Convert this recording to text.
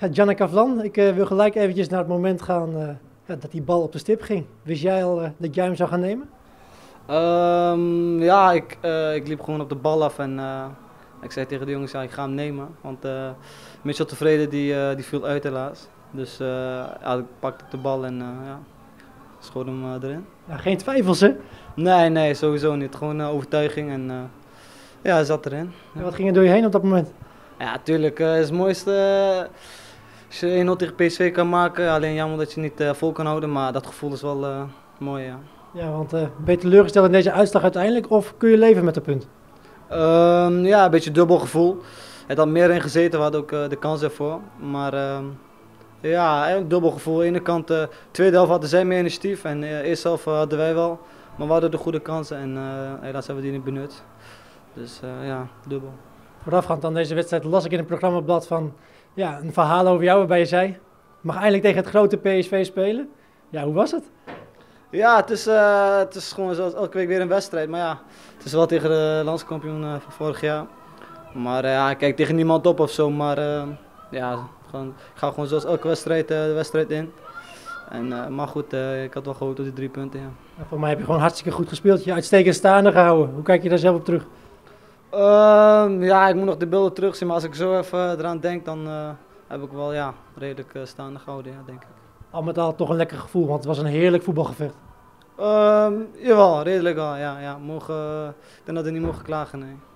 Ja, Gianna Vlan, ik wil gelijk eventjes naar het moment gaan dat die bal op de stip ging. Wist jij al dat jij hem zou gaan nemen? Ja, ik liep gewoon op de bal af en ik zei tegen de jongens, ja, ik ga hem nemen. Want Mitchell Tevreden die viel uit helaas. Dus ja, ik pakte de bal en ja, schoot hem erin. Ja, geen twijfels, hè? Nee, sowieso niet. Gewoon overtuiging en ja, hij zat erin. Ja, wat ging er door je heen op dat moment? Ja, tuurlijk. Het is het mooiste als je 1-0 tegen PSV kan maken. Alleen jammer dat je niet vol kan houden, maar dat gevoel is wel mooi, ja. Ja, want ben je teleurgesteld in deze uitslag uiteindelijk of kun je leven met de punt? Ja, een beetje dubbel gevoel. Het had meer in gezeten, we hadden ook de kans ervoor. Maar ja, een dubbel gevoel. Aan de ene kant, tweede helft hadden zij meer initiatief en eerste helft hadden wij wel. Maar we hadden de goede kansen en helaas hebben we die niet benut. Dus ja, dubbel. Voorafgaand aan deze wedstrijd las ik in het programmablad van ja, een verhaal over jou waarbij je zei, mag eindelijk tegen het grote PSV spelen. Ja, hoe was het? Ja, het is gewoon zoals elke week weer een wedstrijd. Maar ja, het is wel tegen de landskampioen van vorig jaar. Maar ja, ik kijk tegen niemand op of zo. Maar ja, gewoon, ik ga gewoon zoals elke wedstrijd de wedstrijd in. En, maar goed, ik had wel gehoopt op die 3 punten. Ja. Ja, voor mij heb je gewoon hartstikke goed gespeeld. Je uitstekend staande gehouden. Hoe kijk je daar zelf op terug? Ja, ik moet nog de beelden terugzien. Maar als ik zo even eraan denk, dan heb ik wel ja, redelijk staande gehouden, ja, denk ik. Al met al toch een lekker gevoel, want het was een heerlijk voetbalgevecht. Jawel, redelijk wel. Ja, ja. Ik denk dat we niet mogen klagen, nee.